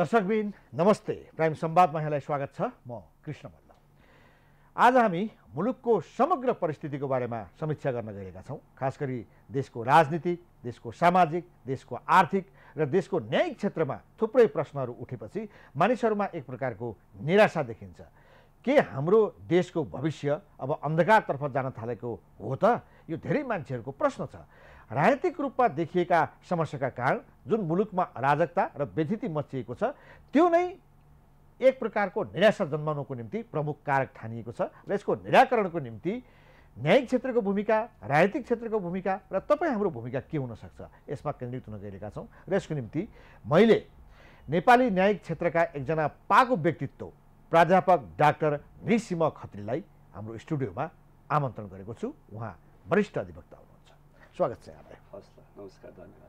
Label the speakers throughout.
Speaker 1: दर्शकबिन नमस्ते। प्राइम संवादमा यहाँलाई स्वागत छ। म कृष्ण मल्ल। आज हामी मुलुकको समग्र परिस्थितिको बारेमा समीक्षा गर्न गएका छौँ। खास गरी देशको राजनीतिक, देशको सामाजिक, देशको आर्थिक र देशको न्यायिक क्षेत्रमा थुप्रै प्रश्नहरू उठेपछि मानिसहरूमा एक प्रकारको निराशा देखिन्छ। के हाम्रो देशको भविष्य अब अन्धकारतर्फ जान थालेको हो त? यो धेरै मान्छेहरूको प्रश्न छ। राजनीतिक रूपमा देखिएका समस्याका कारण जुन मुलुकमा अराजकता र बेथिति मचिएको छ, त्यो नै एक प्रकारको निराशा जन्माउनको निम्ति प्रमुख कारक ठानिएको छ र यसको निराकरणको निम्ति न्यायिक क्षेत्रको भूमिका, राजनीतिक क्षेत्रको भूमिका र तपाईँ हाम्रो भूमिका के हुन सक्छ, यसमा केन्द्रित हुन गइरहेका छौँ। र यसको निम्ति मैले नेपाली न्यायिक क्षेत्रका एकजना पाको व्यक्तित्व प्राध्यापक डाक्टर निसिम खत्रीलाई हाम्रो स्टुडियोमा आमन्त्रण गरेको छु। उहाँ वरिष्ठ अधिवक्ता हुनुहुन्छ। स्वागत छ यहाँलाई।
Speaker 2: नमस्कार, धन्यवाद।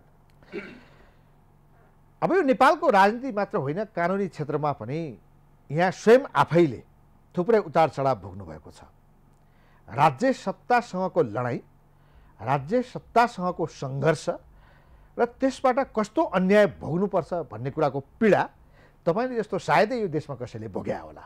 Speaker 1: अब यो नेपालको राजनीति मात्र होइन, कानुनी क्षेत्रमा पनि यहाँ स्वयं आफैले थुप्रै उतार चढाव भोग्नु भएको छ। राज्य सत्तासँगको लडाइँ, राज्य सत्तासँगको सङ्घर्ष र त्यसबाट कस्तो अन्याय भोग्नुपर्छ भन्ने कुराको पीडा तपाईँले जस्तो सायदै यो देशमा कसैले भोग्या होला।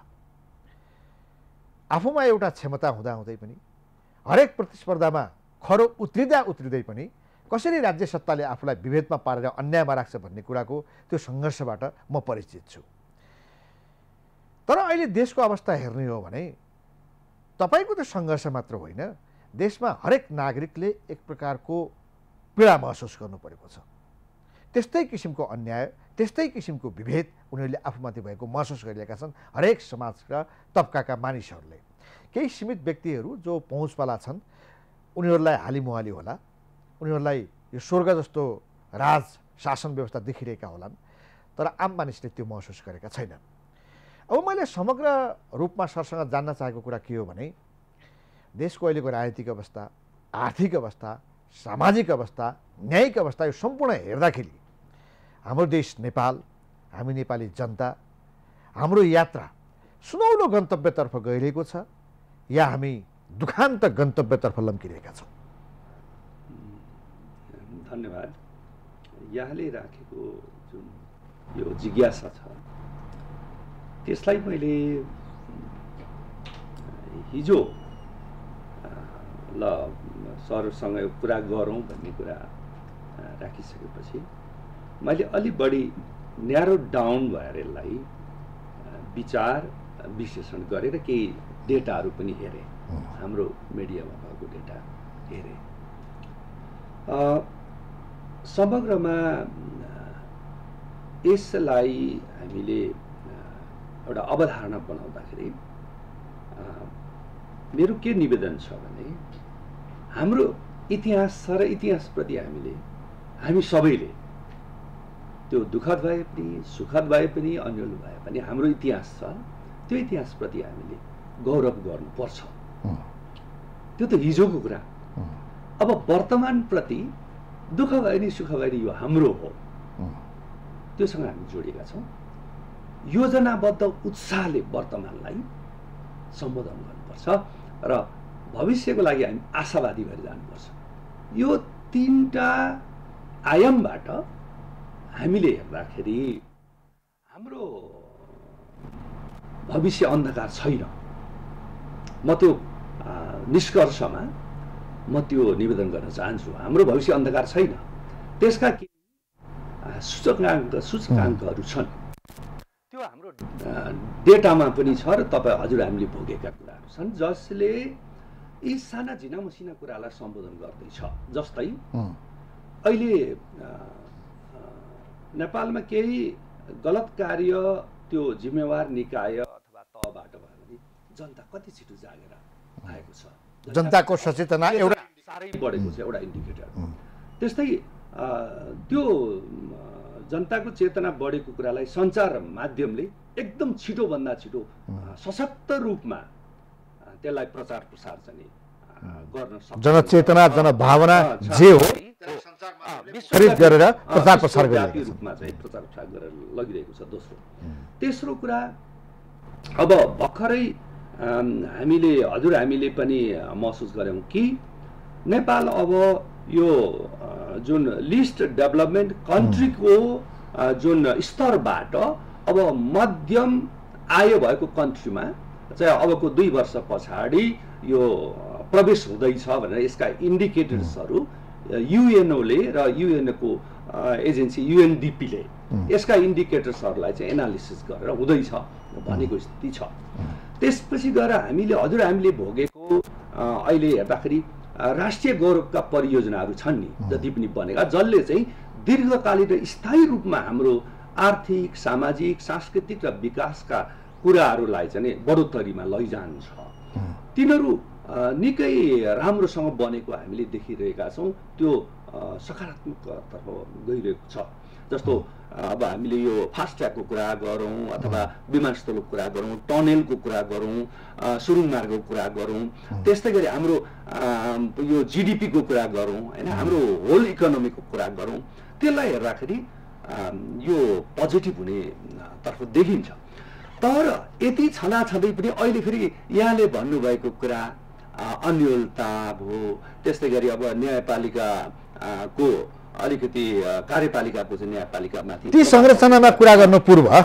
Speaker 1: आफूमा एउटा क्षमता हुँदाहुँदै पनि हरेक प्रतिस्पर्धामा खरो उत्रिँदै पनि कसरी राज्य सत्ताले आफूलाई विभेदमा पारेर अन्यायमा राख्छ भन्ने कुराको त्यो सङ्घर्षबाट म परिचित छु। तर अहिले देशको अवस्था हेर्ने हो भने तपाईँको त्यो सङ्घर्ष मात्र होइन, देशमा हरेक नागरिकले एक प्रकारको पीडा महसुस गर्नु परेको छ। त्यस्तै किसिमको अन्याय, त्यस्तै किसिमको विभेद उनीहरूले आफूमाथि भएको महसुस गरिरहेका छन् हरेक समाजका तबकाका मानिसहरूले। केही सीमित व्यक्तिहरू जो पहुँचवाला छन् उनीहरूलाई हालिमुहाली होला, उनीहरूलाई यो स्वर्ग जस्तो राज शासन व्यवस्था देखिरहेका होलान्, तर आम मानिसले त्यो महसुस गरेका छैनन्। अब मैले समग्र रूपमा सरसँग जान्न चाहेको कुरा के हो भने देशको अहिलेको राजनीतिक अवस्था, आर्थिक अवस्था, सामाजिक अवस्था, न्यायिक अवस्था यो सम्पूर्ण हेर्दाखेरि हाम्रो देश नेपाल, हामी नेपाली जनता, हाम्रो यात्रा सुनौलो गन्तव्यतर्फ गइरहेको छ या हामी दुखान्त गन्तव्यतर्फ लम्किरहेका छौँ?
Speaker 2: धन्यवाद। यहाँले राखेको जुन यो जिज्ञासा छ त्यसलाई मैले हिजो ल सरसँग कुरा गरौँ भन्ने कुरा राखिसकेपछि मैले अलि बढी न्यारो डाउन भएर यसलाई विचार विश्लेषण गरेर केही डेटाहरू पनि हेरेँ, हाम्रो मिडियामा भएको डेटा हेरेँ। समग्रमा यसलाई हामीले एउटा अवधारणा बनाउँदाखेरि मेरो के निवेदन छ भने हाम्रो इतिहास छ र इतिहासप्रति हामी सबैले त्यो दुःखद भए पनि सुखद भए पनि अन्यल भए पनि हाम्रो इतिहास छ, त्यो इतिहासप्रति हामीले गौरव गर्नुपर्छ। त्यो त हिजोको कुरा। अब वर्तमानप्रति दुःख भए नि सुख भए नि यो हाम्रो हो, त्योसँग हामी जोडिएका छौँ। योजनाबद्ध उत्साहले वर्तमानलाई सम्बोधन गर्नुपर्छ र भविष्यको लागि हामी आशावादी भएर जानुपर्छ। यो तीनटा आयामबाट हामीले हेर्दाखेरि हाम्रो भविष्य अन्धकार छैन। म त्यो निष्कर्षमा म त्यो निवेदन गर्न चाहन्छु। हाम्रो भविष्य अन्धकार छैन। त्यसका केही सूचकाङ्कहरू छन्, त्यो हाम्रो डेटामा पनि छ र हजुर हामीले भोगेका कुराहरू छन् जसले यी साना झिना मसिना कुरालाई सम्बोधन गर्दैछ। जस्तै अहिले नेपालमा केही गलत कार्य त्यो जिम्मेवार निकाय अथवा तहबाट भयो भने जनता कति छिटो जागेर आएको छ,
Speaker 1: जनताको सचेतना एउटा
Speaker 2: साह्रै बढेको छ, एउटा इन्डिकेटर। त्यस्तै त्यो जनताको चेतना बढेको कुरालाई सञ्चार माध्यमले एकदम छिटोभन्दा छिटो सशक्त रूपमा त्यसलाई प्रचार प्रसार चाहिँ गर्न सक्छ।
Speaker 1: जनचेतना, जनभावना जे हो खरिद गरेर प्रचार प्रसार
Speaker 2: गरिरहेको रूपमा चाहिँ प्रचार प्रसार गरेर लगिरहेको छ। दोस्रो, तेस्रो कुरा, अब भर्खरै हामीले पनि महसुस गऱ्यौँ कि नेपाल अब यो जुन लिस्ट डेभलपमेन्ट कन्ट्रीको जुन स्तरबाट अब मध्यम आय भएको कन्ट्रीमा चाहिँ अबको 2 वर्ष पछाडि यो प्रवेश हुँदैछ भनेर यसका इन्डिकेटर्सहरू युएनओले र युएनओको एजेन्सी युएनडिपीले यसका इन्डिकेटर्सहरूलाई चाहिँ एनालिसिस गरेर हुँदैछ भनेको स्थिति छ। त्यसपछि गएर हामीले भोगेको अहिले हेर्दाखेरि राष्ट्रिय गौरवका परियोजनाहरू छन् नि जति पनि बनेका, जसले चाहिँ दीर्घकालीन र स्थायी रूपमा हाम्रो आर्थिक सामाजिक सांस्कृतिक र विकासका कुराहरूलाई चाहिँ बढोत्तरीमा लैजान्छ। तिनीहरू निकै राम्रोसँग बनेको हामीले देखिरहेका छौँ। त्यो सकारात्मकतर्फ गइरहेको छ। जस्तो अब हामीले यो फास्ट ट्र्याकको कुरा गरौँ अथवा विमानस्थलको कुरा गरौँ, टनेलको कुरा गरौँ, सुरुङ मार्गको कुरा गरौँ, त्यस्तै गरी हाम्रो यो जिडिपीको कुरा गरौँ होइन, हाम्रो होल इकोनोमीको कुरा गरौँ, त्यसलाई हेर्दाखेरि यो पोजिटिभ हुने तर्फ देखिन्छ। तर यति छँदाछँदै पनि अहिले फेरि यहाँले भन्नुभएको कुरा अन्योलता भयो, त्यस्तै गरी अब न्यायपालिकाको अलिकति कार्यपालिकाको चाहिँ न्यायपालिकामाथि
Speaker 1: ती संरचनामा कुरा गर्नु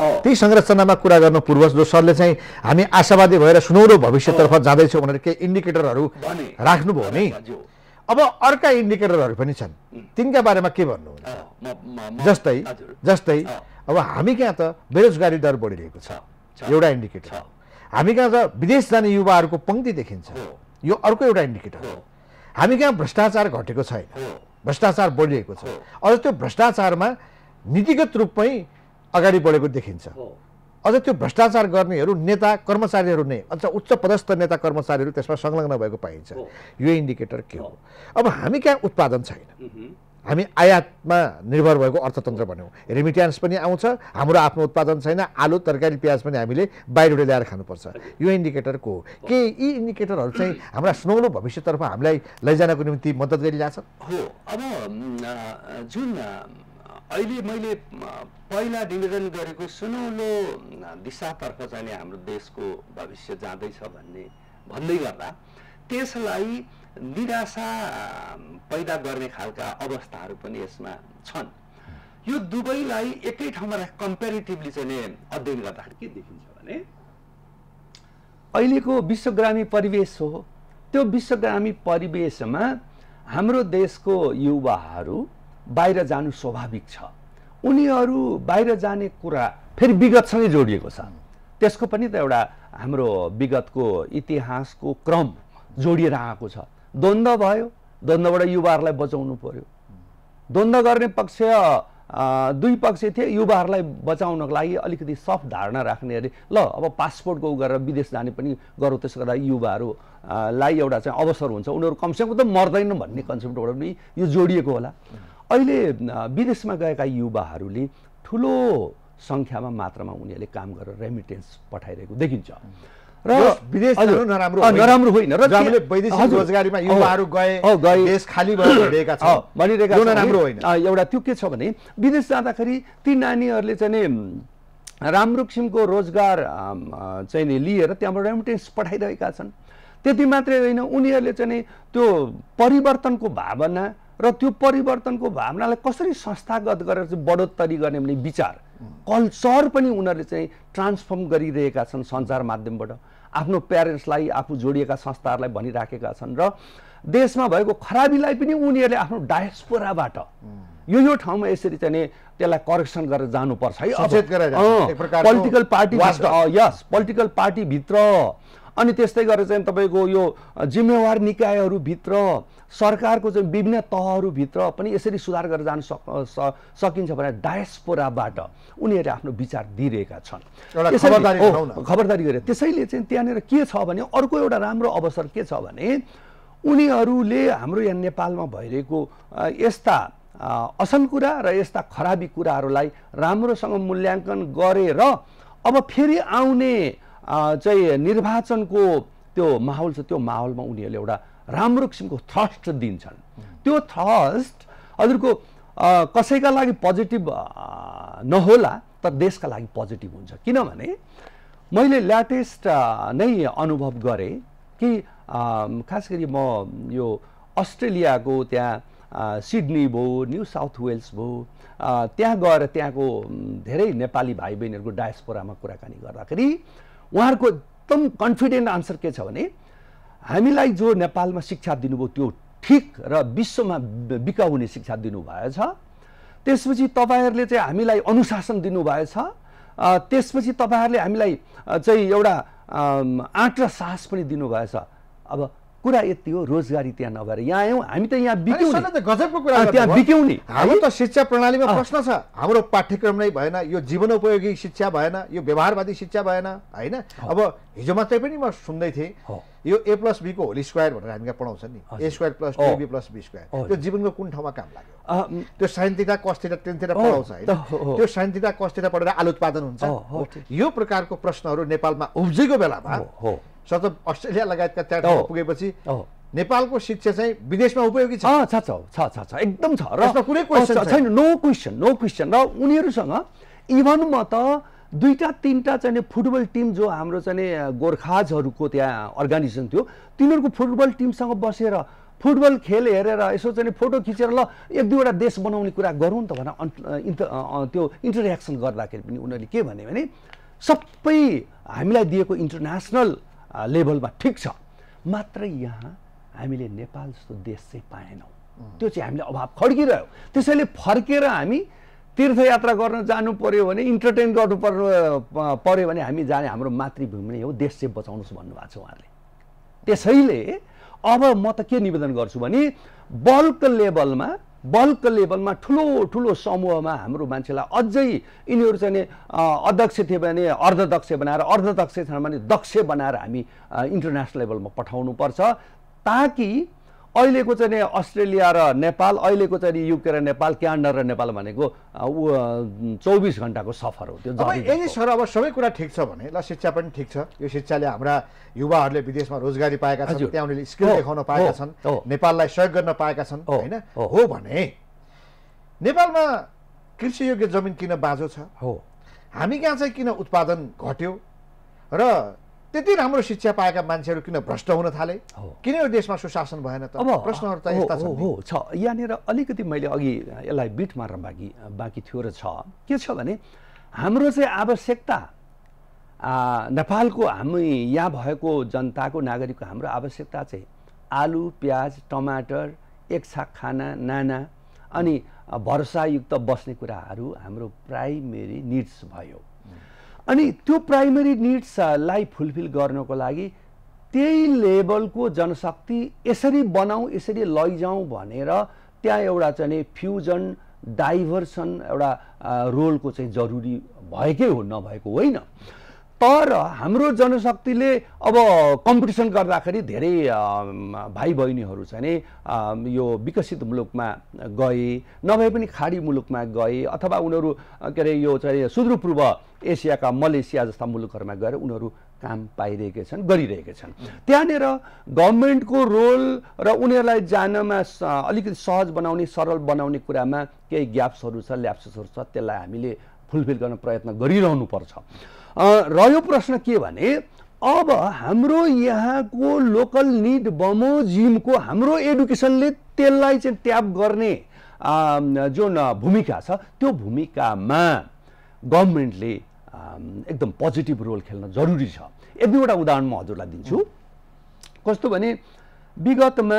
Speaker 1: पूर्व जो सरले चाहिँ हामी आशावादी भएर सुनौलो भविष्यतर्फ जाँदैछौँ भनेर केही इन्डिकेटरहरू राख्नुभयो नि। अब अर्का इन्डिकेटरहरू पनि छन्, तिनका बारेमा के भन्नुहुन्छ? जस्तै अब हामी कहाँ त बेरोजगारी दर बढिरहेको छ, एउटा इन्डिकेटर। हामी कहाँ त विदेश जाने युवाहरूको पङ्क्ति देखिन्छ, यो अर्को एउटा इन्डिकेटर हो। हामी कहाँ भ्रष्टाचार घटेको छैन, भ्रष्टाचार बढिरहेको छ। अझ त्यो भ्रष्टाचारमा नीतिगत रूपमै अगाडि बढेको देखिन्छ। अझ त्यो भ्रष्टाचार गर्नेहरू नेता कर्मचारीहरू नै, अझ उच्च पदस्थ नेता कर्मचारीहरू त्यसमा संलग्न भएको पाइन्छ। यो इन्डिकेटर के हो? अब हामी कहाँ उत्पादन छैन, हामी आयातमा निर्भर भएको अर्थतन्त्र भन्यौँ, रेमिट्यान्स पनि आउँछ, हाम्रो आफ्नो उत्पादन छैन, आलु तरकारी प्याज पनि हामीले बाहिरबाट ल्याएर खानुपर्छ। यो इन्डिकेटर को हो? के यी इन्डिकेटरहरू चाहिँ हाम्रा सुनौलो भविष्यतर्फ हामीलाई लैजानको निम्ति मद्दत गरिरहेछ?
Speaker 2: हो। अब जुन अहिले मैले पहिला निवेदन गरेको सुनौलो दिशातर्फ चाहिँ हाम्रो देशको भविष्य जाँदैछ भन्दै गर्दा त्यसलाई निराशा पैदा गर्ने खालका अवस्थाहरू पनि यसमा छन्। यो दुवैलाई एकै ठाउँमा कम्पेरिटिभली चाहिँ अध्ययन गर्दाखेरि के देखिन्छ भने अहिलेको विश्वग्रामी परिवेश हो। त्यो विश्वग्रामी परिवेशमा हाम्रो देशको युवाहरू बाहिर जानु स्वाभाविक छ। उनीहरू बाहिर जाने कुरा फेरि विगतसँगै जोडिएको छ। त्यसको पनि त एउटा हाम्रो विगतको इतिहासको क्रम जोडिएर आएको छ। द्वन्द्व भयो, द्वन्द्वबाट युवाहरूलाई बचाउनु पर्यो। द्वन्द्व गर्ने पक्ष दुई पक्ष थिए, युवाहरूलाई बचाउनको लागि अलिकति सफ्ट धारणा राख्नेहरूले ल अब पासपोर्टको गरेर विदेश जाने पनि गरौँ, त्यसो गर्दा युवाहरूलाई एउटा चाहिँ अवसर हुन्छ, उनीहरू कमसेकम त मर्दैन भन्ने कन्सेप्टबाट पनि यो जोडिएको होला। अहिले विदेशमा गएका युवाहरूले ठुलो सङ्ख्यामा मात्रामा उनीहरूले काम गरेर रेमिटेन्स पठाइरहेको देखिन्छ र
Speaker 1: विदेश
Speaker 2: नराम्रो होइन र
Speaker 1: हामीले वैदेशिक रोजगारीमा युवाहरू गए, देश खाली भइरहेका छन्
Speaker 2: भनिरहेका
Speaker 1: छन्, राम्रो होइन।
Speaker 2: एउटा त्यो के छ भने विदेश जाँदाखेरि ती नानीहरूले चाहिँ राम्रो किसिमको रोजगार चाहिँ लिएर त्यहाँबाट रेमिटेन्स पठाइरहेका छन्। त्यति मात्रै होइन, उनीहरूले चाहिँ त्यो परिवर्तनको भावना र त्यो परिवर्तनको भावनालाई कसरी संस्थागत गरेर चाहिँ बढोत्तरी गर्ने भन्ने विचार कल्चर पनि उनीहरूले चाहिँ ट्रान्सफर्म गरिरहेका छन् सञ्चार माध्यमबाट। आफ्नो प्यारेन्ट्सलाई, आफू जोडिएका संस्थाहरूलाई भनिराखेका छन् र देशमा भएको खराबीलाई पनि उनीहरूले आफ्नो डायस्पोराबाट यो ठाउँमा यसरी चाहिँ त्यसलाई करेक्सन गरेर जानुपर्छ है। पोलिटिकल पार्टी, यस, पोलिटिकल पार्टीभित्र अनि त्यस्तै गरेर चाहिँ तपाईँको यो जिम्मेवार निकायहरूभित्र, सरकारको चाहिँ विभिन्न तहहरूभित्र पनि यसरी सुधार गरेर जान सकिन्छ भने डायस्पोराबाट उनीहरूले आफ्नो विचार दिइरहेका छन्। खबरदारी गरे। त्यसैले चाहिँ त्यहाँनिर के छ भने अर्को एउटा राम्रो अवसर के छ भने उनीहरूले हाम्रो यहाँ नेपालमा भइरहेको यस्ता असल कुरा र यस्ता खराबी कुराहरूलाई राम्रोसँग मूल्याङ्कन गरेर अब फेरि आउने चाहिँ निर्वाचनको त्यो माहौल छ, त्यो माहौलमा उनीहरूले एउटा राम्रो किसिमको थ्रस्ट दिन्छन्। त्यो थ्रस्ट हजुरको कसैका लागि पोजिटिभ नहोला तर देशका लागि पोजिटिभ हुन्छ। किनभने मैले ल्याटेस्ट नै अनुभव गरेँ कि खास गरी म यो अस्ट्रेलियाको त्यहाँ
Speaker 3: सिडनी भयो, न्यू साउथ वेल्स भयो, त्यहाँ गएर त्यहाँको धेरै नेपाली भाइ बहिनीहरूको डायस्पोरामा कुराकानी गर्दाखेरि उहाँहरूको एकदम कन्फिडेन्ट आन्सर के छ भने हामीलाई जो नेपालमा शिक्षा दिनुभयो त्यो ठिक र विश्वमा बिकाउ हुने शिक्षा दिनुभएछ। त्यसपछि तपाईँहरूले चाहिँ हामीलाई अनुशासन दिनुभएछ। त्यसपछि तपाईँहरूले हामीलाई चाहिँ एउटा आँट र साहस पनि दिनुभएछ। अब कुरा यति हो, रोजगारी त्यहाँ नभएर यहाँ आयौँ हामी त यहाँ बिक्यौँ नि,
Speaker 1: गजबको कुरा
Speaker 3: त्यहाँ बिक्यौँ नि।
Speaker 1: हाम्रो त शिक्षा प्रणालीमा प्रश्न छ, हाम्रो पाठ्यक्रम नै भएन, यो जीवनोपयोगी शिक्षा भएन, यो व्यवहारवादी शिक्षा भएन होइन। अब हिजो मात्रै पनि म सुन्दै थिएँ यो A+B को होल स्क्वायर भनेर हामीलाई पढाउँछ नि, A² + 2AB + B²। त्यो जीवनको कुन ठाउँमा काम लाग्यो? त्यो sin θ cos θ tan θ पढाउँछ होइन, त्यो sin θ cos θ पढेर आलु उत्पादन हुन्छ। यो प्रकारको प्रश्नहरू नेपालमा उब्जेको बेलामा सत अस्ट्रेलिया लगायतका त्यहाँ ठाउँमा पुगेपछि नेपालको शिक्षा चाहिँ विदेशमा उपयोगी छ।
Speaker 3: एकदम छ र
Speaker 1: कुनै क्वेसन
Speaker 3: छैन, नो क्वेसन। र उनीहरूसँग इभन म त 2-3टा चाहिँ फुटबल टिम जो हाम्रो चाहिँ गोर्खाजहरूको त्यहाँ अर्गनाइजेसन थियो तिनीहरूको फुटबल टिमसँग बसेर फुटबल खेल हेरेर यसो चाहिँ फोटो खिचेर ल 1-2वटा देश बनाउने कुरा गरौँ त भनेर त्यो इन्टरेक्सन गर्दाखेरि पनि उनीहरूले के भने सबै हामीलाई दिएको इन्टरनेसनल लेभलमा ठिक छ, मात्र यहाँ हामीले नेपाल जस्तो देश चाहिँ पाएनौँ। त्यो चाहिँ हामीले अभाव खड्किरह्यो। त्यसैले फर्केर हामी तीर्थयात्रा गर्न जानु पर्यो भने, इन्टरटेन गर्नु पर्यो भने हामी जाने हाम्रो मातृभूमि नै हो, देश चाहिँ बचाउनुहोस् भन्नुभएको छ उहाँहरूले। त्यसैले अब म त के निवेदन गर्छु भने बल्क लेभलमा ठुलो समूहमा हाम्रो मान्छेलाई अझै यिनीहरू चाहिँ अध्यक्ष थियो भने अर्धदक्ष बनाएर, अर्धदक्ष छ भने दक्ष बनाएर हामी इन्टरनेसनल लेभलमा पठाउनुपर्छ, ताकि अहिलेको चाहिँ अस्ट्रेलिया र नेपाल, अहिलेको चाहिँ युके र नेपाल, क्यानाडा र नेपाल भनेको 24 घण्टाको सफर हो। त्यो
Speaker 1: सर अब सबै कुरा ठिक छ भने ल शिक्षा पनि ठिक छ, यो शिक्षाले हाम्रा युवाहरूले विदेशमा रोजगारी पाएका छन्, त्यहाँ उनीहरूले स्किल देखाउन पाएका छन्, नेपाललाई सहयोग गर्न पाएका छन् होइन। हो भने नेपालमा कृषियोग्य जमिन किन बाँझो छ, हामी कहाँ चाहिँ किन उत्पादन घट्यो र त्यति राम्रो शिक्षा पाएका मान्छेहरू किन भ्रष्ट हुन थाले, किन यो देशमा सुशासन भएन त? प्रश्नहरू त यस्ता
Speaker 3: छ। यहाँनिर अलिकति मैले अघि यसलाई बिट मार्न बाँकी थियो र छ। के छ भने हाम्रो चाहिँ आवश्यकता नेपालको हामी यहाँ भएको जनताको नागरिकको हाम्रो आवश्यकता चाहिँ आलु, प्याज, टमाटर, एक छाक खाना, नाना अनि भरोसायुक्त बस्ने कुराहरू हाम्रो प्राइमेरी निड्स भयो। अनि त्यो प्राइमेरी निड्सलाई फुलफिल गर्नको लागि त्यही लेभलको जनशक्ति यसरी बनाऊ, यसरी लैजाउँ भनेर त्यहाँ एउटा चाहिँ फ्युजन डाइभर्सन एउटा रोलको चाहिँ जरुरी भएकै हो, नभएको होइन। तर हाम्रो जनशक्तिले अब कम्पिटिसन गर्दाखेरि धेरै भाइ बहिनीहरू चाहिँ यो विकसित मुलुकमा गए, नभए पनि खाडी मुलुकमा गए, अथवा उनीहरू के अरे यो चाहिँ सुदूरपूर्व एसियाका मलेसिया जस्ता मुलुकहरूमा गएर उनीहरू काम पाइरहेका छन्, गरिरहेका छन्। त्यहाँनिर गभर्मेन्टको रोल र उनीहरूलाई जानमा अलिकति सहज बनाउने, सरल बनाउने कुरामा केही ग्याप्सहरू छ, ल्याप्सेसहरू छ, त्यसलाई हामीले फुलफिल गर्न प्रयत्न गरिरहनुपर्छ। रह्यो प्रश्न के भने अब हाम्रो यहाँको लोकल निड बमोजिमको हाम्रो एडुकेसनले त्यसलाई चाहिँ ट्याप गर्ने जुन भूमिका छ त्यो भूमिकामा गभर्मेन्टले एकदम पोजिटिभ रोल खेल्न जरुरी छ। एक दुईवटा उदाहरण म हजुरलाई दिन्छु। कस्तो भने विगतमा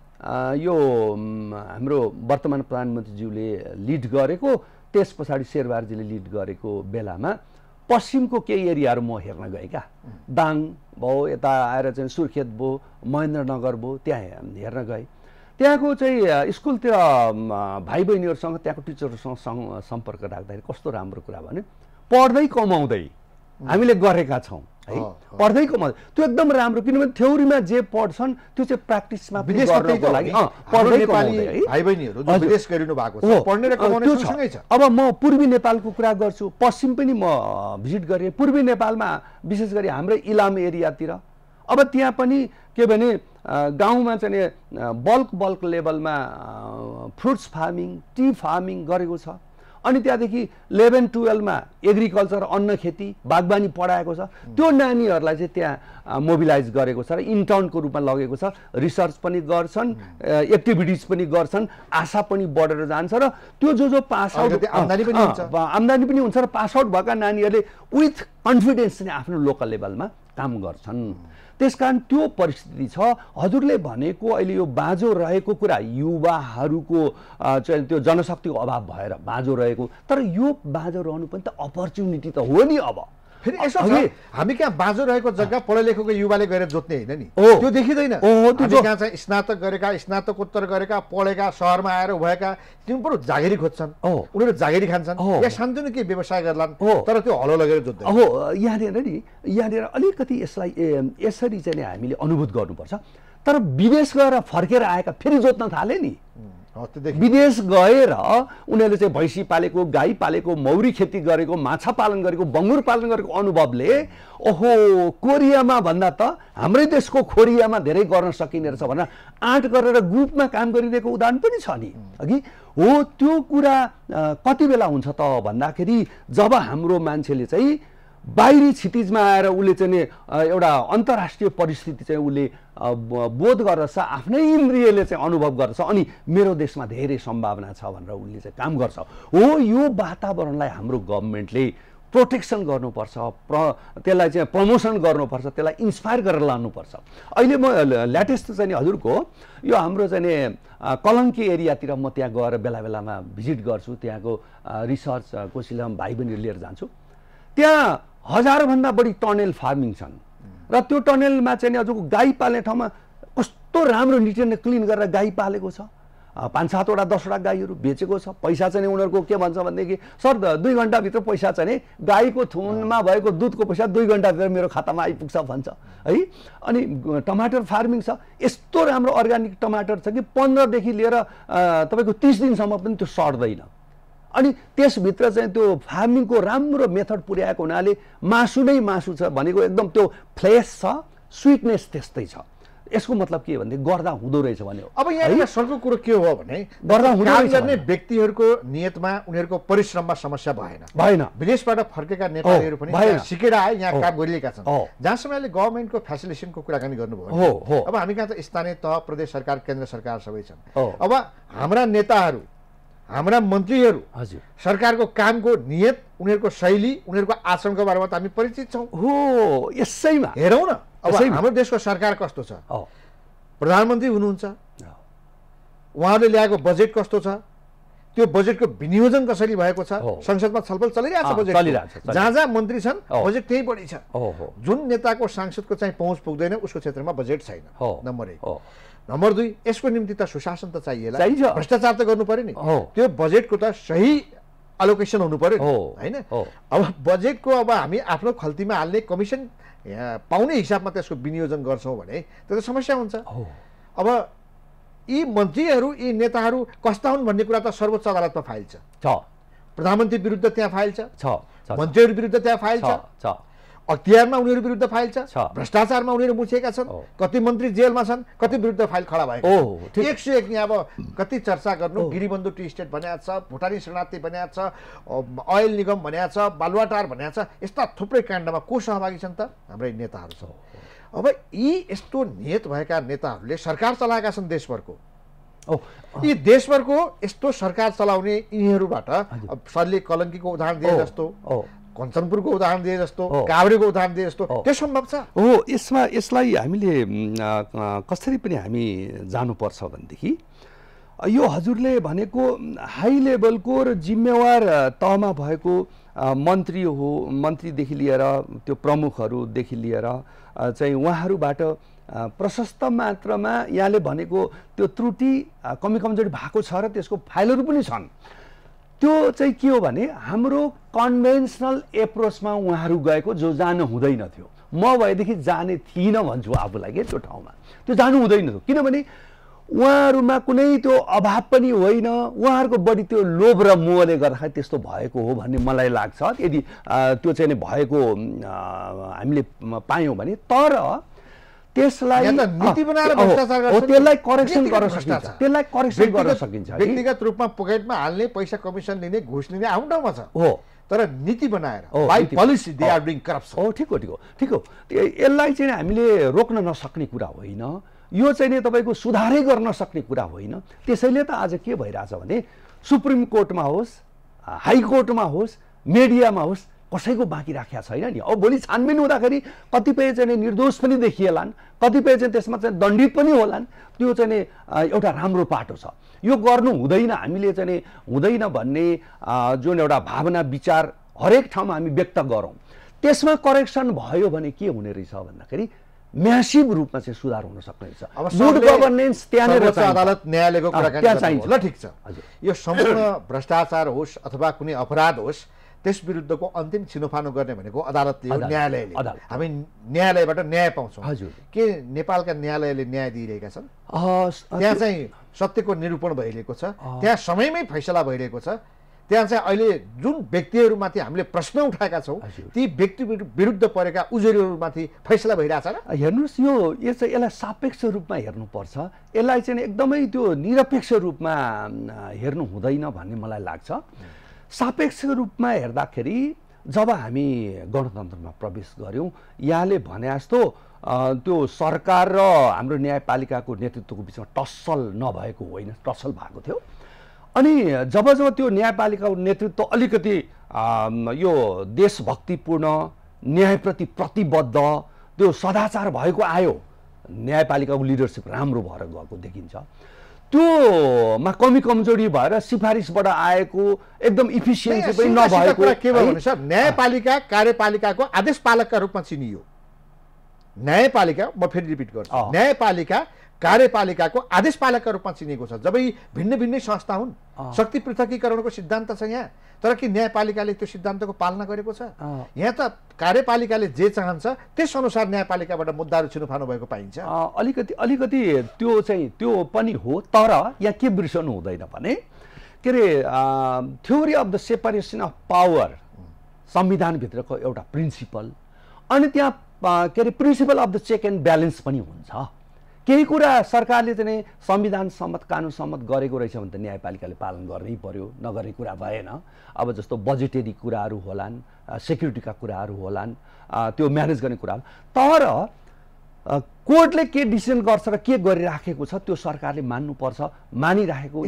Speaker 3: यो हाम्रो वर्तमान प्रधानमन्त्रीज्यूले लिड गरेको, त्यस पछाडि शेरबहादुरजीले लिड गरेको बेलामा पश्चिमको केही एरियाहरू म हेर्न गएँ क्या। दाङ भयो, यता आएर चाहिँ सुर्खेत भयो, महेन्द्रनगर भयो, त्यहाँ हेर्न गएँ। त्यहाँको चाहिँ स्कुलतिर भाइ बहिनीहरूसँग, त्यहाँको टिचरहरूसँग सम्पर्क राख्दाखेरि कस्तो राम्रो कुरा भने पढ्दै कमाउँदै हामीले गरेका छौँ है, पढ्दै कमाउँदै, त्यो एकदम राम्रो। किनभने थ्योरीमा जे पढ्छन् त्यो चाहिँ प्र्याक्टिसमा गर्नको लागि पढ्दै कमाउँदै है भाइ बहिनीहरू विदेश गरिनु भएको छ, पढ्ने र कमाउने सँगै छ। अब म पूर्वी नेपालको कुरा गर्छु, पश्चिम पनि म भिजिट गरेँ। पूर्वी नेपालमा विशेष गरी हाम्रो इलाम एरियातिर अब त्यहाँ पनि के भने गाउँमा चाहिँ बल्क लेभलमा फ्रुट्स फार्मिङ, टी फार्मिङ गरेको छ। अनि त्यहाँदेखि 11-12 मा एग्रिकल्चर अन्न खेती बागबानी पढाएको छ त्यो नानीहरूलाई चाहिँ त्यहाँ मोबिलाइज गरेको छ र इन्टर्नको रूपमा लगेको छ रिसर्च पनि गर्छन् एक्टिभिटिज पनि गर्छन् आशा पनि बढेर जान्छ र त्यो जो पास आउट आम्दानी पनि हुन्छ र पास आउट भएका नानीहरूले विथ कन्फिडेन्स चाहिँ आफ्नो लोकल लेभलमा काम गर्छन् त्यसकारण त्यो परिस्थिति छ हजुरले भनेको अहिले यो बाँझो रहेको कुरा युवाहरूको चाहिँ त्यो जनशक्तिको अभाव भएर बाँझो रहेको तर यो बाँझो रहनु पनि त अपर्च्युनिटी त हो नि अब
Speaker 1: फेरि यसो हामी कहाँ बाँझो रहेको जग्गा पढे लेखेको युवाले गएर जोत्ने होइन नि त्यो देखिँदैन हामी कहाँ चाहिँ स्नातक गरेका स्नातकोत्तर गरेका पढेका सहरमा आएर भएका तिनीहरू जागिरी खोज्छन् उनीहरू जागिरी खान्छन् या सानोतिनो के व्यवसाय गर्लान् तर त्यो हलो लगेर जोत्दैन
Speaker 3: हो यहाँनिर अलिकति यसलाई यसरी चाहिँ हामीले अनुभूत गर्नुपर्छ तर विदेश गएर फर्केर आएका फेरि जोत्न थाले नि विदेश गएर उनीहरूले चाहिँ भैँसी पालेको गाई पालेको मौरी खेती गरेको माछा पालन गरेको बङ्गुर पालन गरेको अनुभवले ओहो कोरियामा भन्दा त हाम्रै देशको खोरियामा धेरै गर्न सकिने रहेछ भनेर आँट गरेर ग्रुपमा काम गरिरहेको उदाहरण पनि छ नि अघि हो त्यो कुरा कति बेला हुन्छ त भन्दाखेरि जब हाम्रो मान्छेले चाहिँ बाहिरी क्षितिजमा आएर उसले चाहिँ एउटा अन्तर्राष्ट्रिय परिस्थिति चाहिँ उसले बोध गर्दछ आफ्नै इन्द्रियले चाहिँ अनुभव गर्दछ अनि मेरो देशमा धेरै सम्भावना छ भनेर उसले चाहिँ काम गर्छ हो यो वातावरणलाई हाम्रो गभर्मेन्टले प्रोटेक्सन गर्नुपर्छ त्यसलाई चाहिँ प्रमोसन गर्नुपर्छ त्यसलाई इन्स्पायर गरेर लानुपर्छ अहिले म ल्याटेस्ट चाहिँ हजुरको यो हाम्रो चाहिँ कलङ्की एरियातिर म त्यहाँ गएर बेला बेलामा भिजिट गर्छु त्यहाँको रिसर्च कोसिलम भाइ बहिनीहरू लिएर जान्छु त्यहाँ 1000 भन्दा बढी टनेल फार्मिङ छन् र त्यो टनेलमा चाहिँ हजुरको गाई पाल्ने ठाउँमा कस्तो राम्रो निट एन्ड क्लिन गरेर गाई पालेको छ 5-7 वटा 10 वटा गाईहरू बेचेको छ पैसा चाहिँ उनीहरूको के भन्छ भनेदेखि सर 2 घण्टाभित्र पैसा चाहिँ गाईको थुनमा भएको दुधको पैसा 2 घण्टाभित्र मेरो खातामा आइपुग्छ भन्छ है अनि टमाटर फार्मिङ छ यस्तो राम्रो अर्ग्यानिक टमाटर छ कि 15 देखि लिएर तपाईको 30 दिनसम्म पनि त्यो सड्दैन अनि त्यसभित्र चाहिँ त्यो फार्मिङको राम्रो मेथड पुर्याएको हुनाले मासु नै मासु छ भनेको एकदम त्यो फ्लेस छ स्वीटनेस त्यस्तै छ यसको मतलब के भन्दै गर्दा हुँदो रहेछ भने
Speaker 1: अब यहाँ सरको कुरो के हो भने गर्दा हुँदो गर्ने व्यक्तिहरूको नियतमा उनीहरूको परिश्रममा समस्या भएन विदेशबाट फर्केका नेपालीहरू पनि सिकेर आए यहाँ काम गरिरहेका छन् जहाँसम्म अहिले गभर्मेन्टको फ्यासिलिटेसनको कुराकानी गर्नुभयो अब हामी कहाँ त स्थानीय तह प्रदेश सरकार केन्द्र सरकार सबै छन् अब हाम्रा नेताहरू हाम्रा मन्त्रीहरू हजुर सरकारको कामको नियत उनीहरूको शैली उनीहरूको आचरणको बारेमा त हामी परिचित छौँ
Speaker 3: हो यसैमा
Speaker 1: हेरौँ न अब हाम्रो देशको सरकार कस्तो छ प्रधानमन्त्री हुनुहुन्छ उहाँले ल्याएको बजेट कस्तो छ त्यो बजेटको विनियोजन कसरी भएको छ संसदमा छलफल चलिरहेको छ बजेट जहाँ जहाँ मन्त्री छन् बजेट त्यही बढी छ जुन नेताको सांसदको चाहिँ पहुँच पुग्दैन उसको क्षेत्रमा बजेट छैन नम्बर 1 नम्बर 2 यसको निम्ति त सुशासन त चाहिएला भ्रष्टाचार त गर्नु पर्यो नि त्यो बजेटको त सही अलोकेसन हुनु पर्यो हैन अब बजेटको अब हामी आफ्नो खल्तीमा हाल्ने कमिसन पाउने हिसाबमा त्यसको विनियोजन गर्छौं भने त्यो त समस्या हुन्छ अब यी मन्त्रीहरू यी नेताहरू कस्ता हुन् भन्ने कुरा त सर्वोच्च अदालतमा फाइल छ प्रधानमन्त्री विरुद्ध त्यहाँ फाइल छ मन्त्रीहरू विरुद्ध त्यहाँ फाइल छ अख्तियारमा उनीहरू विरुद्ध फाइल छ भ्रष्टाचारमा उनीहरू मुछेका छन् कति मन्त्री जेलमा छन् कति विरुद्ध फाइल खडा भएको 101 यहाँ अब कति चर्चा गर्नु गिरिबन्धु टी स्टेट भनेको छ भुटानी शरणार्थी भनेको छ ओइल निगम भनेको छ बालुवाटार भनेको छ यस्ता थुप्रै काण्डमा को सहभागी छन् त हाम्रै नेताहरू छन् अब यी यस्तो नियत भएका नेताहरूले सरकार चलाएका छन् देशभरको यी देशभरको यस्तो सरकार चलाउने यिनीहरूबाट सरले कलङ्कीको उदाहरण दिए जस्तो कञ्चनपुरको उदाहरण दिए जस्तो काभ्रेको उदाहरण दिए जस्तो त्यो सम्भव छ
Speaker 3: हो यसलाई हामीले कसरी पनि हामी जानुपर्छ भनेदेखि यो हजुरले भनेको हाई लेभलको र जिम्मेवार तहमा भएको मन्त्रीदेखि लिएर त्यो प्रमुखहरूदेखि लिएर चाहिँ उहाँहरूबाट प्रशस्त मात्रामा यहाँले भनेको त्यो त्रुटि कमी कमजोरी भएको छ र त्यसको फाइलहरू पनि छन् त्यो चाहिँ के हो भने हाम्रो कन्भेन्सनल एप्रोचमा उहाँहरू गएको जो जानु हुँदैन थियो म भएदेखि जाने थिइनँ भन्छु आफूलाई के त्यो ठाउँमा त्यो जानु हुँदैन थियो किनभने उहाँहरूमा कुनै त्यो अभाव पनि होइन उहाँहरूको बढी त्यो लोभ र मोहले गर्दाखेरि त्यस्तो भएको हो भन्ने मलाई लाग्छ यदि त्यो चाहिँ भएको हामीले पायौँ भने तर त्यसलाई
Speaker 1: यहाँ त नीति बनाएर भ्रष्टाचार गर्छ नि।
Speaker 3: त्यसलाई करेक्सन गर्न
Speaker 1: नीतिगत
Speaker 3: सकिन्छ,
Speaker 1: भ्रष्टाचार।
Speaker 3: त्यसलाई करेक्सन गर्न सकिन्छ है।
Speaker 1: व्यक्तिगत रूपमा पकेटमा हाल्ने, पैसा कमिसन लिने, घुस लिने आफ्नो ठाउँमा छ,
Speaker 3: हो
Speaker 1: तर नीति बनाएर
Speaker 3: हो,
Speaker 1: बाइ
Speaker 3: नीति।
Speaker 1: Policy they are doing corruption.
Speaker 3: हो, ठिक हो ठिक हो ठिक हो। यसलाई चाहिँ हामीले रोक्न नसक्ने कुरा होइन, यो चाहिँ नि तपाईँको सुधारै गर्न सक्ने कुरा होइन। त्यसैले त आज के भइरहेछ भने सुप्रिम कोर्टमा होस्, हाई कोर्टमा होस्, मिडियामा होस्, कसैको बाँकी राखेको छैन नि। अब भोलि छानबिन हुँदाखेरि कतिपय चाहिँ निर्दोष पनि देखिएलान्, कतिपय चाहिँ त्यसमा चाहिँ दण्डित पनि होलान्। त्यो चाहिँ नि एउटा राम्रो पाटो छ। यो गर्नु हुँदैन, हामीले चाहिँ नि हुँदैन भन्ने जुन एउटा भावना विचार हरेक ठाउँमा हामी व्यक्त गरौँ, त्यसमा करेक्सन भयो भने के हुने रहेछ भन्दाखेरि म्यासिभ रूपमा चाहिँ सुधार हुन सक्ने रहेछ। गुड गभर्नेन्स त्यहाँनिर
Speaker 1: अदालत न्यायालयको कुराकानी
Speaker 3: चाहिन्छ।
Speaker 1: ल ठिक छ, यो सम्पूर्ण भ्रष्टाचार होस् अथवा कुनै अपराध होस्, त्यस विरुद्धको अन्तिम छिनोफानो गर्ने भनेको अदालतले हो, न्यायालयले। हामी न्यायालयबाट न्याय पाउँछौँ।
Speaker 3: हजुर।
Speaker 1: के नेपालका न्यायालयले न्याय दिइरहेका छन्? त्यहाँ चाहिँ सत्यको निरूपण भइरहेको छ, त्यहाँ समयमै फैसला भइरहेको छ, त्यहाँ चाहिँ अहिले जुन व्यक्तिहरूमाथि हामीले प्रश्न उठाएका छौँ ती व्यक्ति विरुद्ध परेका उजुरीहरूमाथि फैसला भइरहेछ र?
Speaker 3: हेर्नुहोस्, यसलाई सापेक्ष रूपमा हेर्नुपर्छ, यसलाई चाहिँ एकदमै त्यो निरपेक्ष रूपमा हेर्नु हुँदैन भन्ने मलाई लाग्छ। सापेक्ष रूपमा हेर्दाखेरि जब हामी गणतन्त्रमा प्रवेश गऱ्यौँ, यहाँले भने जस्तो त्यो सरकार र हाम्रो न्यायपालिकाको नेतृत्वको बिचमा टसल नभएको होइन, टसल भएको थियो। अनि जब त्यो न्यायपालिकाको नेतृत्व अलिकति यो देशभक्तिपूर्ण, न्यायप्रति प्रतिबद्ध, त्यो सदाचार भएको आयो, न्यायपालिकाको लिडरसिप राम्रो भएर गएको देखिन्छ। त्योमा कमी कमजोरी भएर सिफारिसबाट आएको एकदम इफिसियन्सी पनि नभएको
Speaker 1: के भयो भने सर, न्यायपालिका कार्यपालिकाको आदेश पालकका रूपमा चिनियो। न्यायपालिका, म फेरि रिपिट गर्छु, न्यायपालिका कार्यपालिकाको आदेश पालकका रूपमा चिनिएको छ। जब यी भिन्न भिन्नै संस्था हुन्, शक्ति पृथकीकरणको सिद्धान्त छ यहाँ, तर के न्यायपालिकाले त्यो सिद्धान्तको पालना गरेको छ? यहाँ त कार्यपालिकाले जे चाहन्छ त्यस अनुसार न्यायपालिकाबाट मुद्दाहरू छिनोफानो भएको पाइन्छ।
Speaker 3: अलिकति त्यो चाहिँ त्यो पनि हो, तर यहाँ के बिर्सनु हुँदैन भने के अरे theory of the separation of power संविधानभित्रको एउटा प्रिन्सिपल, अनि त्यहाँ के अरे principle of the check and balance पनि हुन्छ। केही कुरा सरकारले चाहिँ संविधान सम्मत, कानुन सम्मत गरेको रहेछ भने त न्यायपालिकाले पालन गर्नै पर्यो, नगरेको कुरा भएन। अब जस्तो बजेटरी कुराहरू होलान्, सेक्युरिटीका कुराहरू होलान्, त्यो म्यानेज गर्ने कुरा, तर कोर्टले के डिसिजन गर्छ र के गरिराखेको छ त्यो सरकारले मान्नुपर्छ, मानिराखेको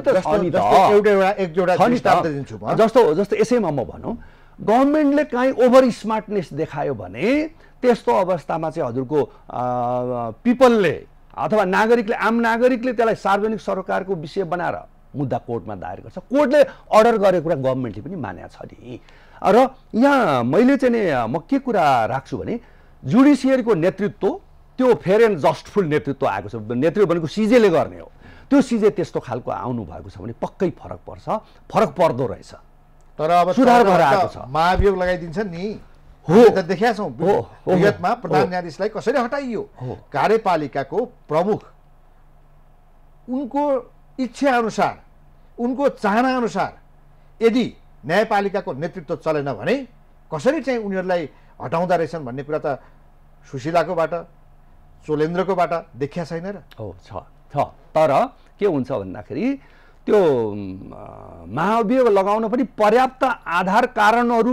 Speaker 3: जस्तो यसैमा म भनौँ, गभर्मेन्टले काहीँ ओभर स्मार्टनेस देखायो भने त्यस्तो अवस्थामा चाहिँ हजुरको पिपलले अथवा नागरिकले, आम नागरिकले त्यसलाई सार्वजनिक सरोकारको विषय बनाएर मुद्दा कोर्टमा दायर गर्छ। कोर्टले अर्डर गरेको कुरा गभर्मेन्टले पनि मानेको छ नि। र यहाँ मैले चाहिँ नि म के कुरा राख्छु भने जुडिसियरीको नेतृत्व त्यो फेयर एन्ड जस्टफुल नेतृत्व आएको छ। नेतृत्व भनेको सिजेले गर्ने हो, त्यो सिजे त्यस्तो खालको आउनु भएको छ भने पक्कै फरक पर्छ, फरक पर्दो रहेछ।
Speaker 1: तर अब
Speaker 3: सुधार भएर आएको छ,
Speaker 1: महाभियोग लगाइदिन्छन् नि, देखेका छौँ विगतमा प्रधान न्यायाधीशलाई कसरी हटाइयो। कार्यपालिकाको प्रमुख उनको इच्छा अनुसार, उनको चाहना अनुसार यदि न्यायपालिकाको नेतृत्व चलेन भने कसरी चाहिँ उनीहरूलाई हटाउँदा रहेछन् भन्ने कुरा त सुशीलाकोबाट, चोलेन्द्रकोबाट देखिया छैन र?
Speaker 3: हो, छ। तर के हुन्छ भन्दाखेरि त्यो महाभियोग लगाउन पनि पर्याप्त आधार कारणहरू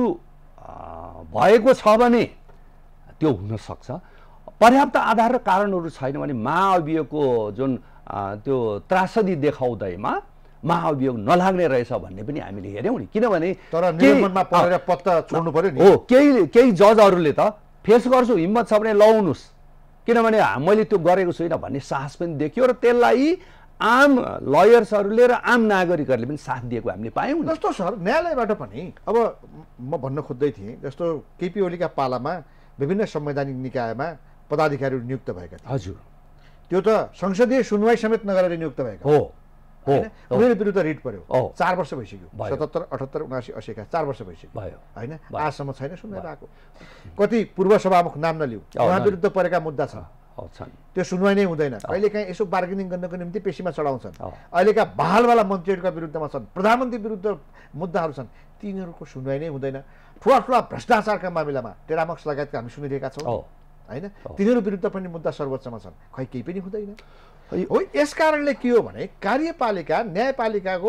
Speaker 3: भएको छ भने त्यो हुन सक्छ। पर्याप्त आधार र कारणहरू छैन भने महाअभियोगको जुन त्यो त्रासदी देखाउँदैमा महाअभियोग नलाग्ने रहेछ भन्ने पनि हामीले हेऱ्यौँ नि। किनभने
Speaker 1: तर नियममा परेर पत्ता छोड्नु पर्यो नि।
Speaker 3: हो, केही जजहरूले त फेस गर्छु, हिम्मत छ भने लगाउनुहोस्, किनभने मैले त्यो गरेको छुइनँ भन्ने साहस पनि देखियो र त्यसलाई आम लयर्सहरूले र आम नागरिकहरूले पनि साथ दिएको हामीले पायौँ।
Speaker 1: जस्तो सर न्यायालयबाट पनि अब म भन्न खोज्दै थिएँ, जस्तो केपी ओलीका पालामा विभिन्न संवैधानिक निकायमा पदाधिकारीहरू नियुक्त भएका थिए।
Speaker 3: हजुर,
Speaker 1: त्यो त संसदीय सुनवाई समेत नगरेर नियुक्त भएका
Speaker 3: हो।
Speaker 1: उनीहरू विरुद्ध रिट पर्यो, 4 वर्ष भइसक्यो, 77, 78, 79, 80 का 4 वर्ष भइसक्यो होइन, आजसम्म छैन सुनवाई भएको। कति पूर्व सभामुख नाम नलिऊ, उहाँ विरुद्ध परेका मुद्दा छ, त्यो सुनवाई नै हुँदैन। कहिले काहीँ यसो बार्गेनिङ गर्नको निम्ति पेशीमा चढाउँछन्। अहिलेका बहालवाला मन्त्रीहरूका विरुद्धमा छन्, प्रधानमन्त्री विरुद्ध मुद्दाहरू छन्, तिनीहरूको सुनवाई नै हुँदैन। ठुला ठुला भ्रष्टाचारका मामिलामा टेरामक्स लगायतका हामी सुनिरहेका छौँ होइन, तिनीहरू विरुद्ध पनि मुद्दा सर्वोच्चमा छन्, खै केही पनि हुँदैन हो। यस कारणले के हो भने कार्यपालिका न्यायपालिकाको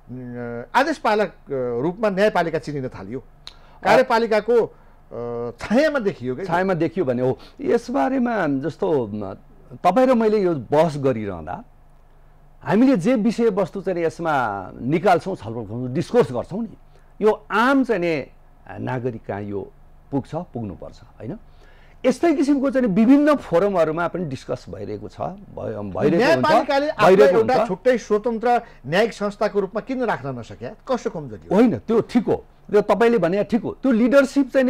Speaker 1: आदेशपालक रूपमा न्यायपालिका चिनिन थालियो, कार्यपालिकाको छायामा देखियो कि
Speaker 3: छायामा देखियो भने हो। यसबारेमा जस्तो तपाईँ र मैले यो बहस गरिरहँदा हामीले जे विषयवस्तु चाहिँ यसमा निकाल्छौँ, छलफल गर्छौँ, डिस्कोर्स गर्छौँ नि, यो आम चाहिँ नि नागरिक कहाँ यो पुग्नुपर्छ होइन। यस्तै किसिमको चाहिँ विभिन्न फोरमहरूमा पनि डिस्कस भइरहेको छ,
Speaker 1: न्यायपालिकाले एउटा छुट्टै स्वतन्त्र न्यायिक संस्थाको रूपमा किन राख्न नसक्या, कसो कमजोरी
Speaker 3: होइन? त्यो ठिक हो, त्यो तपाईँले भने ठिक हो। त्यो लिडरसिप चाहिँ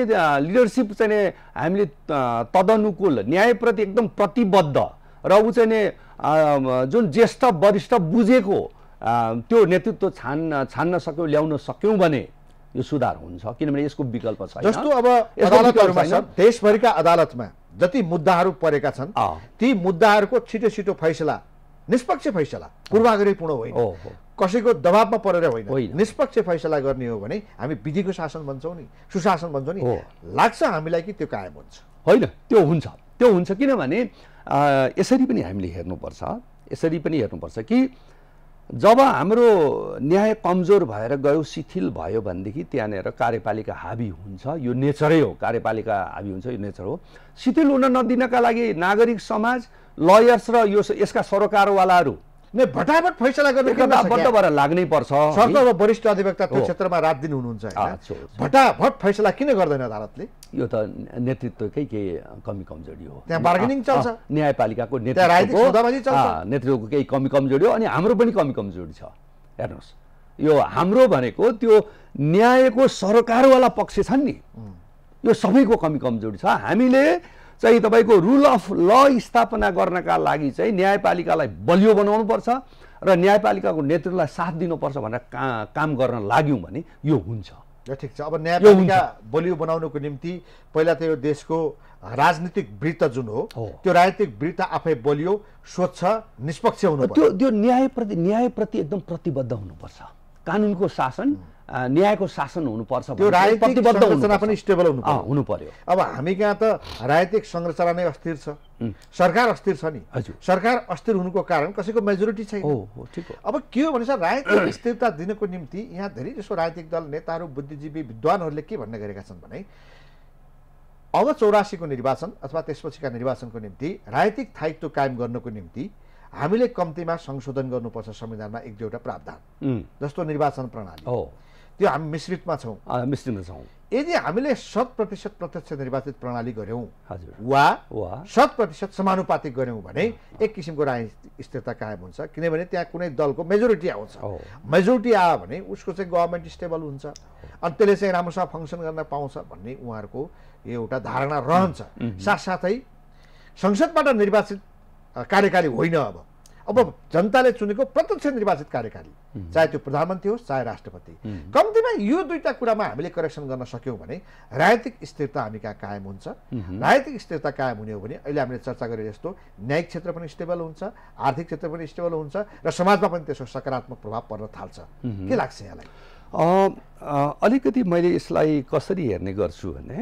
Speaker 3: नि हामीले तदनुकूल न्यायप्रति एकदम प्रतिबद्ध र ऊ चाहिँ नि जुन ज्येष्ठ वरिष्ठ बुझेको त्यो नेतृत्व छान्न सक्यौँ, ल्याउन सक्यौँ भने यो सुधार हुन्छ, किनभने यसको विकल्प छैन।
Speaker 1: जस्तो अब अदालतहरूमा देशभरिका अदालतमा जति मुद्दाहरू परेका छन् ती मुद्दाहरूको छिटो छिटो फैसला, निष्पक्ष फैसला, पूर्वाग्रहपूर्ण होइन, कसैको दबावमा परेर होइन, निष्पक्ष फैसला गर्ने हो भने हामी विधिको शासन भन्छौँ नि, सुशासन भन्छौँ नि, लाग्छ हामीलाई कि त्यो कायम हुन्छ
Speaker 3: होइन? त्यो हुन्छ किनभने यसरी पनि हामीले हेर्नुपर्छ कि जब हाम्रो न्याय कमजोर भएर गयो, शिथिल भयो भनेदेखि त्यहाँनिर कार्यपालिका हाबी हुन्छ, यो नेचरै हो, कार्यपालिका हाबी हुन्छ, यो नेचर हो। शिथिल हुन नदिनका लागि नागरिक समाज, लयर्स र यसका सरोकारवालाहरू
Speaker 1: नै भटाभट फैसला गर्ने
Speaker 3: बद्ध भएर लाग्नै पर्छ।
Speaker 1: अब वरिष्ठ अधिवक्ता त्यो क्षेत्रमा रात दिन हुनुहुन्छ, भटाभट फैसला किन गर्दैन अदालतले?
Speaker 3: यो त नेतृत्वकै केही कमी कमजोरी हो,
Speaker 1: त्यहाँ बार्गेनिङ चल्छ,
Speaker 3: न्यायपालिकाको नेतृत्वको केही कमी कमजोरी हो, अनि हाम्रो पनि कमी कमजोरी छ। हेर्नुहोस्, यो हाम्रो भनेको त्यो न्यायको सरकारवाला पक्ष छन् नि, यो सबैको कमी कमजोरी छ। हामीले चाहिँ तपाईँको रुल अफ ल स्थापना गर्नका लागि चाहिँ न्यायपालिकालाई बलियो बनाउनुपर्छ र न्यायपालिकाको नेतृत्वलाई साथ दिनुपर्छ भनेर काम गर्न लाग्यौँ भने यो हुन्छ।
Speaker 1: ठिक छ। अब न्यायपालिका बलियो बनाउनको निम्ति पहिला त यो देशको राजनीतिक वृत्त जुन हो त्यो राजनीतिक वृत्त आफै बलियो, स्वच्छ, निष्पक्ष हुनुपर्छ।
Speaker 3: त्यो न्यायप्रति एकदम प्रतिबद्ध हुनुपर्छ, कानुनको शासन, न्यायको शासन हुनुपर्छ,
Speaker 1: त्यो राजनीतिक संरचना पनि स्टेबल
Speaker 3: हुनु पर्यो।
Speaker 1: अब हामी कहाँ त राजनीतिक संरचना नै अस्थिर छ, सरकार अस्थिर छ नि, सरकार अस्थिर हुनुको कारण कसैको मेजोरिटी छैन। अब के हो भने राजनीतिक स्थिरता दिनको निम्ति यहाँ धेरै जसो राजनीतिक दल, नेताहरू, बुद्धिजीवी, विद्वानहरूले के भन्ने गरेका छन् भने अब 84 को निर्वाचन अथवा त्यसपछिका निर्वाचनको निम्ति राजनीतिक स्थायित्व कायम गर्नको निम्ति हामीले कम्तीमा संशोधन गर्नुपर्छ संविधानमा एक दुईवटा प्रावधान, जस्तो निर्वाचन प्रणाली, त्यो हामी मिश्रितमा छौँ। यदि हामीले 100% प्रत्यक्ष निर्वाचित प्रणाली गऱ्यौँ वा 100% समानुपातिक गऱ्यौँ भने एक किसिमको राजनीतिक स्थिरता कायम हुन्छ, किनभने त्यहाँ कुनै दलको मेजोरिटी आउँछ। मेजोरिटी आयो भने उसको चाहिँ गभर्मेन्ट स्टेबल हुन्छ, अनि त्यसले चाहिँ राम्रोसँग फङ्सन गर्न पाउँछ भन्ने उहाँहरूको एउटा धारणा रहन्छ। साथसाथै संसदबाट निर्वाचित कार्यकारी होइन, अब जनताले चुनेको प्रत्यक्ष निर्वाचित कार्यकारी, चाहे त्यो प्रधानमन्त्री होस् चाहे राष्ट्रपति, कम्तीमा यो दुईटा कुरामा हामीले करेक्सन गर्न सक्यौँ भने राजनीतिक स्थिरता हामी कहाँ कायम हुन्छ। राजनीतिक स्थिरता कायम हुने हो भने अहिले हामीले चर्चा गरे जस्तो न्यायिक क्षेत्र पनि स्टेबल हुन्छ, आर्थिक क्षेत्र पनि स्टेबल हुन्छ र समाजमा पनि त्यसको सकारात्मक प्रभाव पर्न थाल्छ। के लाग्छ यहाँलाई?
Speaker 3: अलिकति मैले यसलाई कसरी हेर्ने गर्छु भने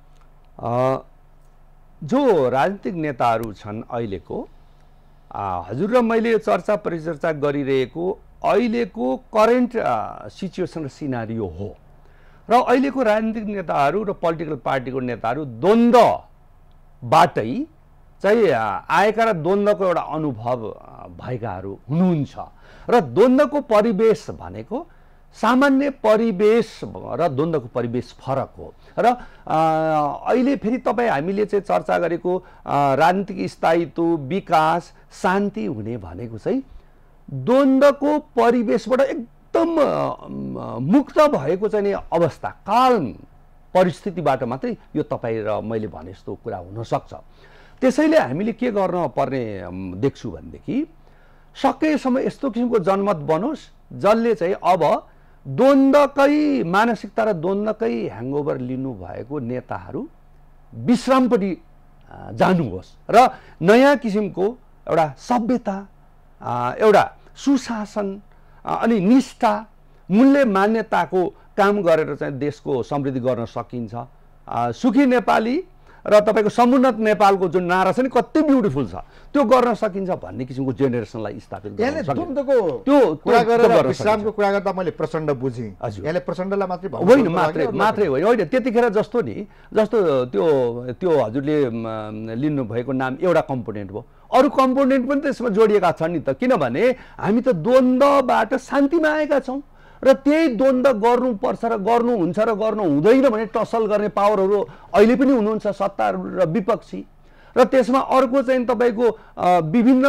Speaker 3: जो राजनीतिक नेताहरू छन् अहिलेको, हजुर र मैले चर्चा परिचर्चा गरिरहेको अहिलेको करेन्ट सिचुएसन र सिनारियो हो र अहिलेको राजनीतिक नेताहरू र पोलिटिकल पार्टीको नेताहरू द्वन्द्वबाटै चाहिँ आएका र द्वन्द्वको एउटा अनुभव भएकाहरू हुनुहुन्छ र द्वन्द्वको परिवेश भनेको सामान्य परिवेश र द्वन्द्वको परिवेश फरक हो र अहिले फेरि तपाईँ हामीले चाहिँ चर्चा गरेको राजनीतिक स्थायित्व, विकास, शान्ति हुने भनेको चाहिँ द्वन्द्वको परिवेशबाट एकदम मुक्त भएको चाहिँ नि अवस्था, काल परिस्थितिबाट मात्रै यो तपाईँ र मैले भने जस्तो कुरा हुनसक्छ। त्यसैले हामीले के गर्न पर्ने देख्छु भनेदेखि सकेसम्म यस्तो किसिमको जनमत बनोस् जसले चाहिँ अब द्वन्द्वकै मानसिकता र द्वन्द्वकै ह्याङओभर लिनु भएको नेताहरू विश्रामपट्टि जानुहोस् र नयाँ किसिमको एउटा सभ्यता, एउटा सुशासन अनि निष्ठा, मूल्य मान्यताको काम गरेर चाहिँ देशको समृद्धि गर्न सकिन्छ। सुखी नेपाली र तपाईँको समुन्नत नेपालको जुन नारा छ नि कति ब्युटिफुल छ, त्यो गर्न सकिन्छ भन्ने किसिमको जेनेरेसनलाई स्थापित गर्न सकिन्छ।
Speaker 1: द्वन्द्वको कुरा गरेर विश्रामको कुरा गर्दा मैले प्रचण्ड बुझेँ। यहाँले प्रचण्डलाई मात्रै
Speaker 3: होइन, मात्रै होइन, होइन त्यतिखेर जस्तो नि, जस्तो त्यो हजुरले लिनुभएको नाम एउटा कम्पोनेन्ट भयो, अरू कम्पोनेन्ट पनि त्यसमा जोडिएका छन् नि त। किनभने हामी त द्वन्द्वबाट शान्तिमा आएका छौँ र त्यही द्वन्द्व गर्नुपर्छ र गर्नुहुन्छ र गर्नु हुँदैन भने टसल गर्ने पावरहरू अहिले पनि हुनुहुन्छ, सत्तारूढ र विपक्षी। र त्यसमा अर्को चाहिँ तपाईँको विभिन्न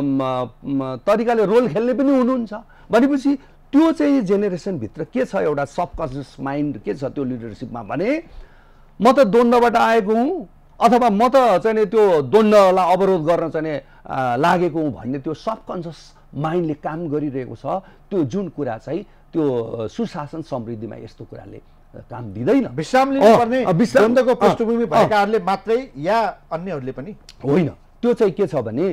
Speaker 3: तरिकाले रोल खेल्ने पनि हुनुहुन्छ भनेपछि त्यो चाहिँ जेनेरेसनभित्र के छ, एउटा सबकन्सियस माइन्ड के छ त्यो लिडरसिपमा भने म त द्वन्द्वबाट आएको हुँ अथवा म त चाहिँ त्यो द्वन्द्वलाई अवरोध गर्न चाहिँ लागेको हुँ भन्ने त्यो सबकन्सियस माइन्डले काम गरिरहेको छ। त्यो जुन कुरा चाहिँ त्यो सुशासन समृद्धिमा यस्तो कुराले काम दिँदैन।
Speaker 1: विश्राम लिनुपर्ने द्वन्द्वको पृष्ठभूमि भएकाहरूले मात्रै या अन्यहरूले पनि
Speaker 3: होइन। त्यो चाहिँ के छ भने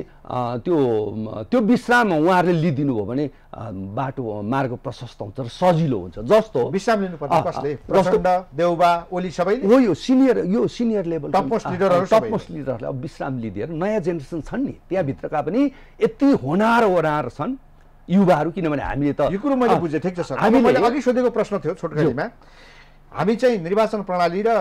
Speaker 3: त्यो विश्राम उहाँहरूले लिइदिनु भयो भने बाटो मार्ग प्रशस्त हुन्छ र सजिलो हुन्छ। जस्तो
Speaker 1: विश्राम लिनुपर्ने कसले? प्रचण्ड, देउबा, ओली सबैले
Speaker 3: हो, यो सिनियर लेभल
Speaker 1: टपमोस्ट
Speaker 3: लिडरहरूले अब विश्राम लिदिएर नयाँ जेनेरेसन छन् नि त्यहाँभित्रका पनि यति होनार छन् युवाहरू। किनभने हामीले त
Speaker 1: यो कुरो मैले बुझेँ, ठिक छ सर। मैले अघि सोधेको प्रश्न थियो छोटकरीमा, हामी चाहिँ निर्वाचन प्रणाली र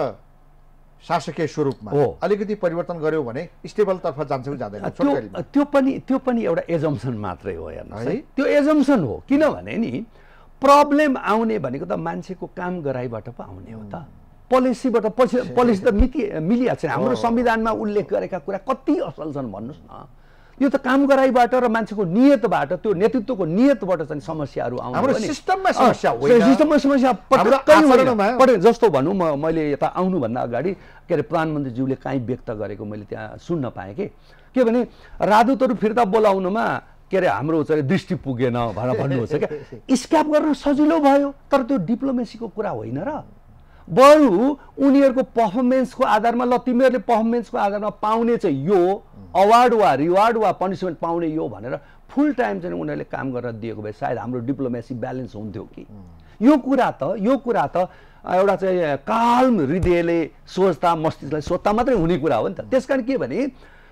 Speaker 1: शासकीय स्वरूपमा अलिकति परिवर्तन गर्यो भने स्टेबलतर्फ जान्छ कि जाँदैन?
Speaker 3: त्यो पनि एउटा एजम्सन मात्रै हो, हेर्नुहोस् है, त्यो एजम्सन हो। किनभने नि प्रब्लम आउने भनेको त मान्छेको काम गराइबाट पो आउने हो त, पोलिसीबाट। पोलिसी त मिलिहाल्छ। हाम्रो संविधानमा उल्लेख गरेका कुरा कति असल छन् भन्नुहोस् न। यो त काम गराइबाट र मान्छेको नियतबाट, त्यो नेतृत्वको नियतबाट चाहिँ समस्याहरू आउँछ।
Speaker 1: हाम्रो सिस्टममा समस्या होइन,
Speaker 3: सिस्टममा समस्या पटक्कै। जस्तो भनौँ मैले यता आउनुभन्दा अगाडि के अरे प्रधानमन्त्रीज्यूले काहीँ व्यक्त गरेको मैले त्यहाँ सुन्न पाएँ के भने राजदूतहरू फिर्ता बोलाउनुमा के अरे हाम्रो चाहिँ दृष्टि पुगेन भनेर भन्नुहुन्छ क्या। स्क्याप गर्न सजिलो भयो तर त्यो डिप्लोमेसीको कुरा होइन र। बरु उनीहरूको पर्फर्मेन्सको आधारमा, ल तिमीहरूले पर्फर्मेन्सको आधारमा पाउने चाहिँ यो अवार्ड वा रिवार्ड वा पनिसमेन्ट पाउने यो भनेर फुल टाइम चाहिँ उनीहरूले काम गरेर दिएको भए सायद हाम्रो डिप्लोमेसी ब्यालेन्स हुन्थ्यो कि। यो कुरा त एउटा चाहिँ काल्म हृदयले सोच्दा, मस्तिष्कलाई सोच्दा मात्रै हुने कुरा हो नि त। त्यस कारण के भने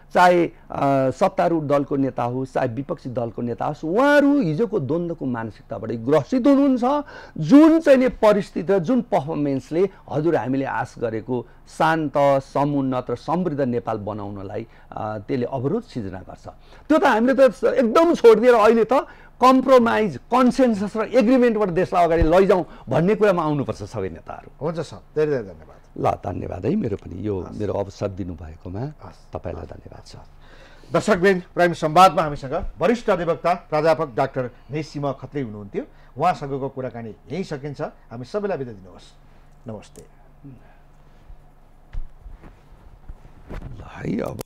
Speaker 3: चाहे सत्तारूढ दलको नेता होस् चाहे विपक्षी दलको नेता होस्, उहाँहरू हिजोको द्वन्द्वको मानसिकताबाट ग्रसित हुनुहुन्छ। जुन चाहिँ परिस्थिति र जुन पर्फर्मेन्सले हजुर हामीले आश गरेको शान्त, समुन्नत र समृद्ध नेपाल बनाउनलाई त्यसले अवरोध सिर्जना गर्छ। त्यो त हामीले त एकदम छोडिदिएर अहिले त कम्प्रोमाइज, कन्सेन्सस र एग्रिमेन्टबाट देशलाई अगाडि लैजाउँ भन्ने कुरामा आउनुपर्छ सबै नेताहरू।
Speaker 1: हुन्छ सर, धेरै धेरै धन्यवाद।
Speaker 3: ल धन्यवाद है, मेरो पनि यो मेरो अवसर दिनुभएकोमा तपाईँलाई धन्यवाद छ।
Speaker 1: दर्शकवृन्द, प्राइम संवादमा हामीसँग वरिष्ठ अधिवक्ता प्राध्यापक डाक्टर नेसिम खत्री हुनुहुन्थ्यो। उहाँसँगको कुराकानी यहीँ सकिन्छ। हामी सबैलाई बिदा दिनुहोस्। नमस्ते।
Speaker 3: है अब